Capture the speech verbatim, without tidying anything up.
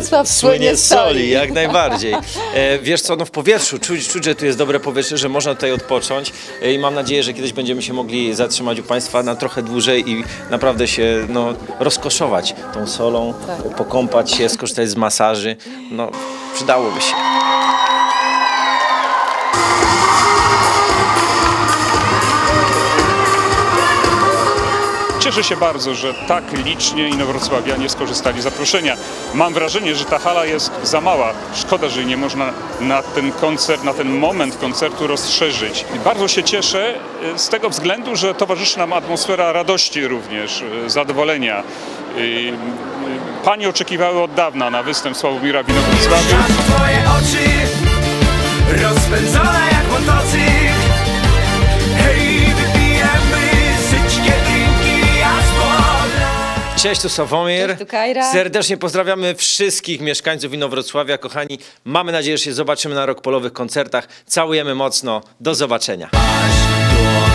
Wrocław słynie z soli. Jak najbardziej. E, wiesz co, no w powietrzu, czuć, czuć, że tu jest dobre powietrze, że można tutaj odpocząć e, i mam nadzieję, że kiedyś będziemy się mogli zatrzymać u Państwa na trochę dłużej i naprawdę się no, rozkoszować tą solą, tak. pokąpać się, skorzystać z masaży. No, przydałoby się. Cieszę się bardzo, że tak licznie inowrocławianie skorzystali z zaproszenia. Mam wrażenie, że ta hala jest za mała. Szkoda, że nie można na ten koncert, na ten moment koncertu rozszerzyć. Bardzo się cieszę z tego względu, że towarzyszy nam atmosfera radości również, zadowolenia. Panie oczekiwały od dawna na występ Sławomira w Inowrocławiu. Twoje oczy rozpędzone jak motocykl. Hej, wypijemy syćkie drinki, a z Cześć, tu Sławomir. Cześć, tu Kajra. Serdecznie pozdrawiamy wszystkich mieszkańców Inowrocławia, kochani. Mamy nadzieję, że się zobaczymy na Rock Polowych koncertach. Całujemy mocno. Do zobaczenia.